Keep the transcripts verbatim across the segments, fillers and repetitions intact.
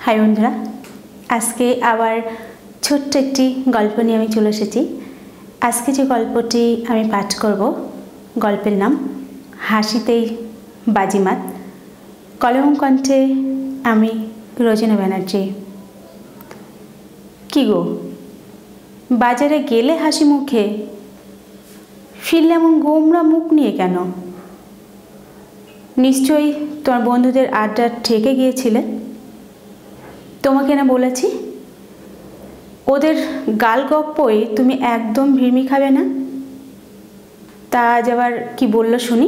High বন্ধুরা, আজকে আবার ছোট্ট একটি গল্প নিয়ে আমি চলে এসেছি। আজকে যে গল্পটি আমি পাঠ করব, গল্পের নাম হাসিতেই বাজিমাত। কলম কণ্ঠে আমি রোজিনা ব্যানার্জি। কি গো, বাজারে গেলে হাসি মুখে, ফিরলে এমন গোমরা মুখ নিয়ে কেন? নিশ্চয়ই তোমার বন্ধুদের আড্ডা ঠেকে গিয়েছিলে। তোমাকে না বলেছি ওদের গাল গপ্পই তুমি একদম ভিড়মি খাবে না। তা আজ আবার কি বললো শুনি?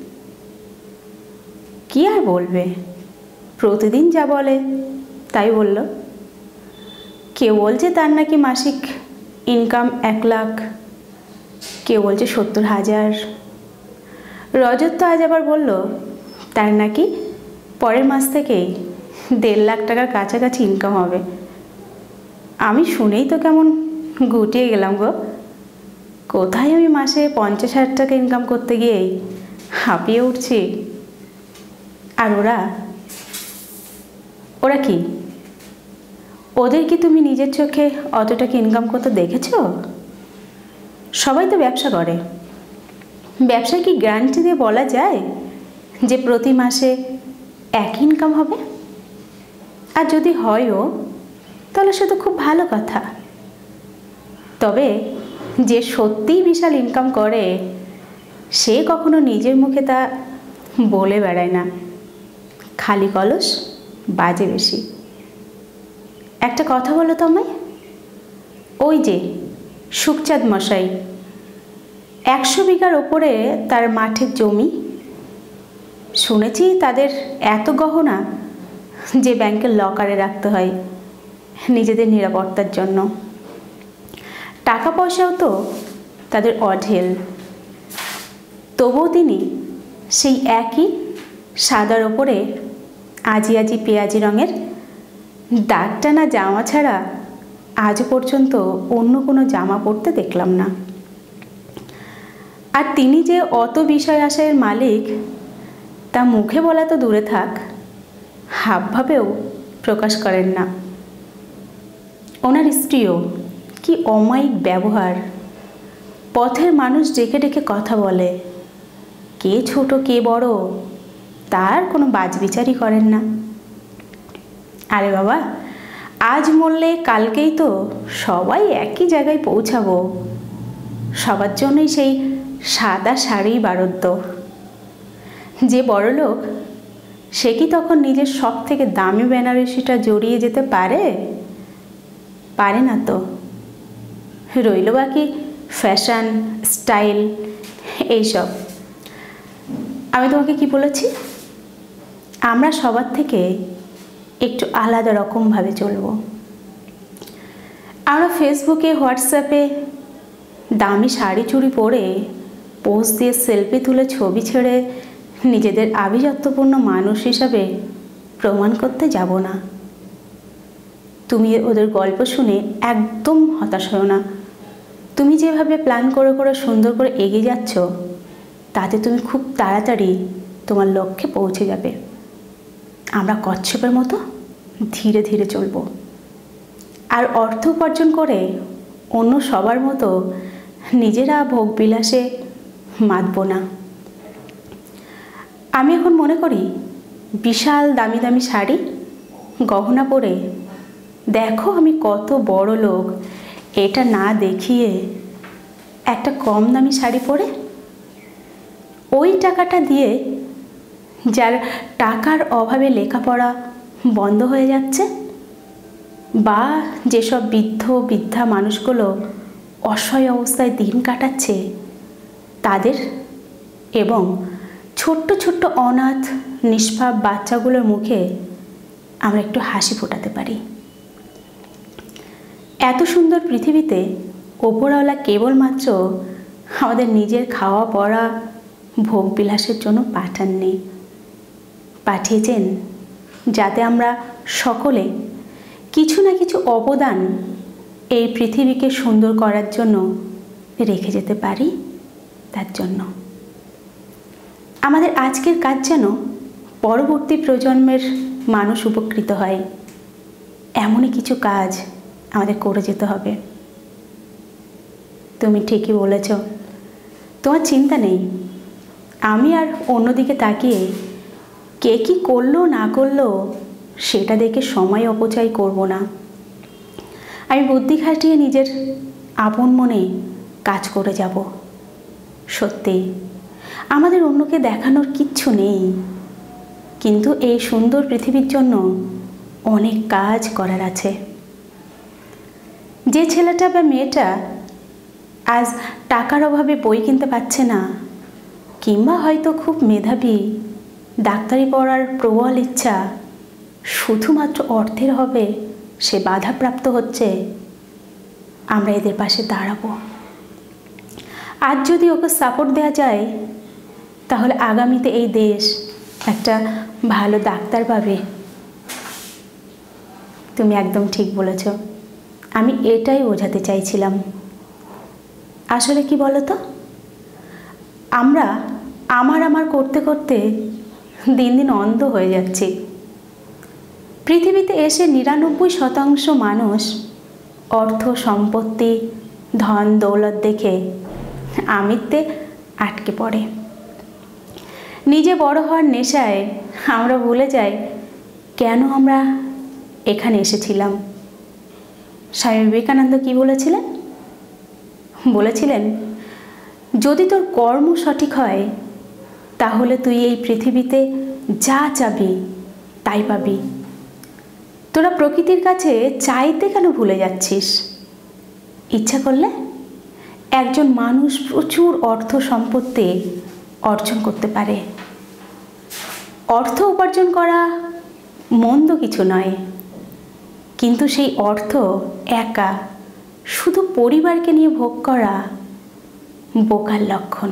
কি আর বলবে, প্রতিদিন যা বলে তাই বলল। কেউ বলছে তার নাকি মাসিক ইনকাম এক লাখ, কেউ বলছে সত্তর হাজার। রজত তো আজ আবার বলল তার নাকি পরের মাস থেকেই দেড় লাখ টাকার কাছাকাছি ইনকাম হবে। আমি শুনেই তো কেমন গুটিয়ে গেলাম গো। কোথায় আমি মাসে পঞ্চাশ হাজার টাকা ইনকাম করতে গিয়েই হাঁপিয়ে উঠছি। আর ওরা ওরা কি ওদের কি তুমি নিজের চোখে অত টাকা ইনকাম করতে দেখেছ? সবাই তো ব্যবসা করে। ব্যবসায় কি গ্যারান্টি দিয়ে বলা যায় যে প্রতি মাসে এক ইনকাম হবে? আর যদি হয়ও তাহলে সে তো খুব ভালো কথা। তবে যে সত্যিই বিশাল ইনকাম করে সে কখনো নিজের মুখে তা বলে বেড়ায় না। খালি কলস বাজে বেশি। একটা কথা বলো তো আমায়, ওই যে সুখচাঁদ মশাই, একশো বিঘার ওপরে তার মাঠের জমি। শুনেছি তাদের এত গহনা যে ব্যাংকের লকারে রাখতে হয় নিজেদের নিরাপত্তার জন্য। টাকা পয়সাও তো তাদের অঢেল। তবুও তিনি সেই একই সাদার ওপরে আজি আজি পেঁয়াজি রঙের দাগ টানা জামা ছাড়া আজ পর্যন্ত অন্য কোনো জামা পরতে দেখলাম না। আর তিনি যে অত বিষয় আশয়ের মালিক তা মুখে বলা তো দূরে থাক, হাবভাবেও প্রকাশ করেন না। ওনার স্ত্রীও কি অমায়িক ব্যবহার। পথের মানুষ ডেকে ডেকে কথা বলে, কে ছোট কে বড় তার কোনো বাজবিচারই করেন না। আরে বাবা, আজ মরলে কালকেই তো সবাই একই জায়গায় পৌঁছাবো। সবার জন্যই সেই সাদা শাড়ি বারদ্য। যে বড়লোক সে কি তখন নিজের সব থেকে দামি বেনারসিটা জড়িয়ে যেতে পারে? পারে না তো। রইল বাকি ফ্যাশন, স্টাইল, এইসব। আমি তোমাকে কি বলেছি, আমরা সবার থেকে একটু আলাদা রকমভাবে চলবো। আমরা ফেসবুকে, হোয়াটসঅ্যাপে দামি শাড়ি চুড়ি পরে পোস্ট দিয়ে সেলফি তুলে ছবি ছেড়ে নিজেদের আভিজাত্যপূর্ণ মানুষ হিসাবে প্রমাণ করতে যাব না। তুমি ওদের গল্প শুনে একদম হতাশ হও না। তুমি যেভাবে প্ল্যান করে করে সুন্দর করে এগিয়ে যাচ্ছ তাতে তুমি খুব তাড়াতাড়ি তোমার লক্ষ্যে পৌঁছে যাবে। আমরা কচ্ছপের মতো ধীরে ধীরে চলব, আর অর্থ উপার্জন করে অন্য সবার মতো নিজেরা ভোগ বিলাসে মাতব না। আমি এখন মনে করি বিশাল দামি দামি শাড়ি গহনা পরে দেখো আমি কত বড় লোক, এটা না দেখিয়ে একটা কম দামি শাড়ি পরে ওই টাকাটা দিয়ে যার টাকার অভাবে লেখাপড়া বন্ধ হয়ে যাচ্ছে, বা যেসব বৃদ্ধ বৃদ্ধা মানুষগুলো অসহায় অবস্থায় দিন কাটাচ্ছে তাদের, এবং ছোট্ট ছোট্ট অনাথ নিষ্পাপ বাচ্চাগুলোর মুখে আমরা একটু হাসি ফোটাতে পারি। এত সুন্দর পৃথিবীতে ওপরওয়ালা কেবলমাত্র আমাদের নিজের খাওয়া পড়া ভোগ বিলাসের জন্য পাঠাননি, পাঠিয়েছেন যাতে আমরা সকলে কিছু না কিছু অবদান এই পৃথিবীকে সুন্দর করার জন্য রেখে যেতে পারি। তার জন্য আমাদের আজকের কাজ যেন পরবর্তী প্রজন্মের মানুষ উপকৃত হয়, এমনই কিছু কাজ আমাদের করে যেতে হবে। তুমি ঠিকই বলেছ, তোমার চিন্তা নেই। আমি আর অন্যদিকে তাকিয়ে কে কী করলো না করলো সেটা দেখে সময় অপচয় করব না। আমি বুদ্ধি খাটিয়ে নিজের আপন মনে কাজ করে যাব। সত্যি আমাদের অন্যকে দেখানোর কিচ্ছু নেই, কিন্তু এই সুন্দর পৃথিবীর জন্য অনেক কাজ করার আছে। যে ছেলেটা বা মেয়েটা আজ টাকার অভাবে বই কিনতে পারছে না, কিংবা হয়তো খুব মেধাবী, ডাক্তারি পড়ার প্রবল ইচ্ছা, শুধুমাত্র অর্থের হবে সে বাধাপ্রাপ্ত হচ্ছে, আমরা এদের পাশে দাঁড়াবো। আজ যদি ওকে সাপোর্ট দেওয়া যায়, তাহলে আগামীতে এই দেশ একটা ভালো ডাক্তার পাবে। তুমি একদম ঠিক বলেছ, আমি এটাই বোঝাতে চাইছিলাম। আসলে কি বলো তো, আমরা আমার আমার করতে করতে দিন দিন অন্ধ হয়ে যাচ্ছি। পৃথিবীতে এসে নিরানব্বই শতাংশ মানুষ অর্থ সম্পত্তি ধন দৌলত দেখে আমিত্বে আটকে পড়ে। নিজে বড় হওয়ার নেশায় আমরা ভুলে যাই কেন আমরা এখানে এসেছিলাম। স্বামী বিবেকানন্দ কি বলেছিলেন? বলেছিলেন, যদি তোর কর্ম সঠিক হয় তাহলে তুই এই পৃথিবীতে যা চাবি তাই পাবি। তোরা প্রকৃতির কাছে চাইতে কেন ভুলে যাচ্ছিস? ইচ্ছা করলে একজন মানুষ প্রচুর অর্থ সম্পত্তি অর্জন করতে পারে। অর্থ উপার্জন করা মন্দ কিছু নয়, কিন্তু সেই অর্থ একা শুধু পরিবারকে নিয়ে ভোগ করা বোকার লক্ষণ।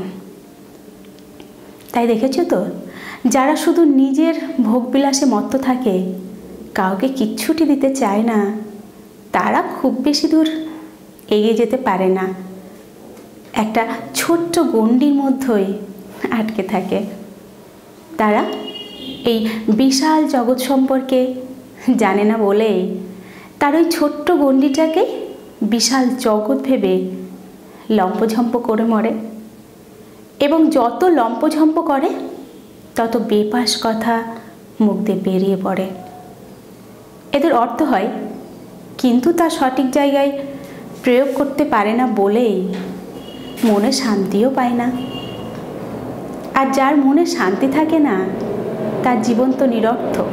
তাই দেখেছো তো, যারা শুধু নিজের ভোগবিলাসে মত্ত থাকে, কাউকে কিচ্ছুটি দিতে চায় না, তারা খুব বেশি দূর এগিয়ে যেতে পারে না, একটা ছোট্ট গণ্ডির মধ্যেই আটকে থাকে। তারা এই বিশাল জগৎ সম্পর্কে জানে না বলেই তার ওই ছোট্ট গণ্ডিটাকে বিশাল জগৎ ভেবে লম্পঝম্প করে মরে, এবং যত লম্পঝম্প করে তত বেপাস কথা মুখ দিয়ে বেরিয়ে পড়ে। এদের অর্থ হয়, কিন্তু তা সঠিক জায়গায় প্রয়োগ করতে পারে না বলেই মনে শান্তিও পায় না। আর যার মনে শান্তি থাকে না, তার জীবন তো নিরর্থক।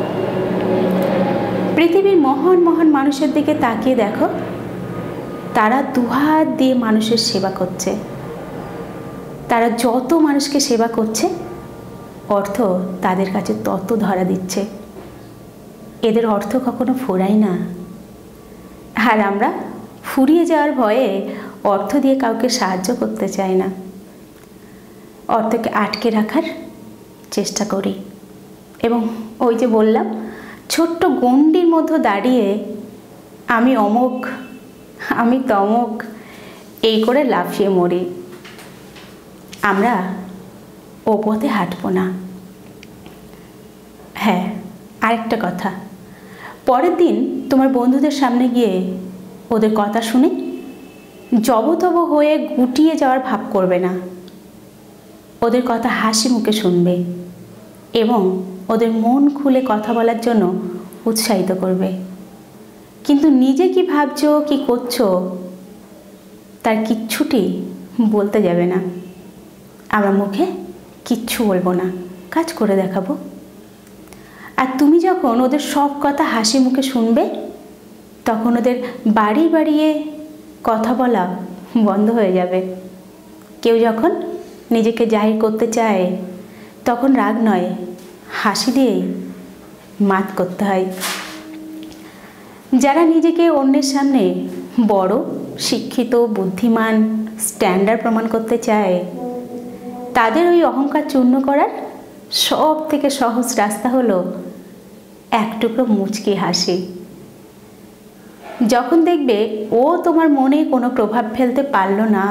পৃথিবীর মহান মহান মানুষের দিকে তাকিয়ে দেখো, তারা দুহাত দিয়ে মানুষের সেবা করছে। তারা যত মানুষকে সেবা করছে, অর্থ তাদের কাছে তত ধরা দিচ্ছে। এদের অর্থ কখনো ফুরায় না। আর আমরা ফুরিয়ে যাওয়ার ভয়ে অর্থ দিয়ে কাউকে সাহায্য করতে চাই না, অর্থকে আটকে রাখার চেষ্টা করি। এবং ওই যে বললাম, ছোট্ট গণ্ডির মধ্যে দাঁড়িয়ে আমি অমুক আমি তমুক এই করে লাফিয়ে মরি। আমরা ও পথে হাঁটবো না। হ্যাঁ, আরেকটা কথা, পরের দিন তোমার বন্ধুদের সামনে গিয়ে ওদের কথা শুনে জবতব হয়ে গুটিয়ে যাওয়ার ভাব করবে না। ওদের কথা হাসি মুখে শুনবে এবং ওদের মন খুলে কথা বলার জন্য উৎসাহিত করবে। কিন্তু নিজে কি ভাবছো, কি করছো, তার কিচ্ছুটি বলতে যাবে না। আমরা মুখে কিচ্ছু বলবো না, কাজ করে দেখাবো। আর তুমি যখন ওদের সব কথা হাসি মুখে শুনবে, তখন ওদের বাড়ি বাড়িয়ে কথা বলা বন্ধ হয়ে যাবে। কেউ যখন নিজেকে জাহির করতে চায়, তখন রাগ নয়, হাসি দিয়েই মাত করতে হয়। যারা নিজেকে অন্যের সামনে বড়, শিক্ষিত, বুদ্ধিমান, স্ট্যান্ডার্ড প্রমাণ করতে চায়, তাদের ওই অহংকার চূর্ণ করার সব থেকে সহজ রাস্তা হলো এক টুকরো মুচকি হাসি। যখন দেখবে ও তোমার মনে কোনো প্রভাব ফেলতে পারলো না,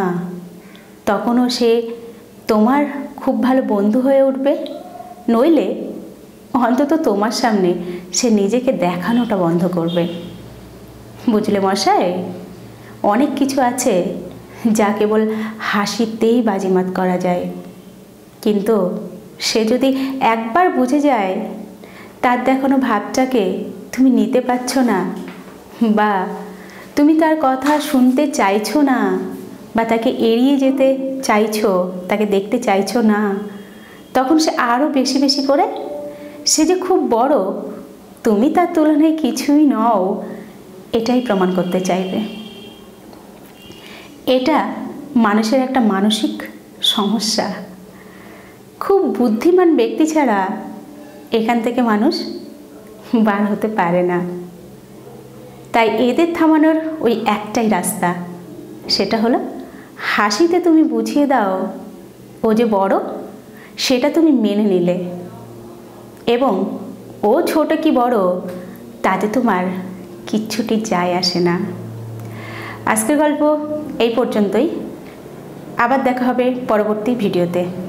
তখনও সে তোমার খুব ভালো বন্ধু হয়ে উঠবে। নইলে অন্তত তোমার সামনে সে নিজেকে দেখানোটা বন্ধ করবে। বুঝলে মশাই, অনেক কিছু আছে যা কেবল হাসিতেই বাজিমাত করা যায়, কিন্তু সে যদি একবার বুঝে যায় তার দেখানো ভাবটাকে তুমি নিতে পারছো না, বা তুমি তার কথা শুনতে চাইছো না, বা তাকে এড়িয়ে যেতে চাইছো, তাকে দেখতে চাইছো না, তখন সে আরও বেশি বেশি করে সে যে খুব বড়, তুমি তার তুলনায় কিছুই নও, এটাই প্রমাণ করতে চাইবে। এটা মানুষের একটা মানসিক সমস্যা। খুব বুদ্ধিমান ব্যক্তি ছাড়া এখান থেকে মানুষ বার হতে পারে না। তাই এদের থামানোর ওই একটাই রাস্তা, সেটা হলো হাসিতে তুমি বুঝিয়ে দাও ও যে বড়, সেটা তুমি মেনে নিলে, এবং ও ছোট কি বড় তাতে তোমার কিচ্ছুটি যায় আসে না। আজকের গল্প এই পর্যন্তই। আবার দেখা হবে পরবর্তী ভিডিওতে।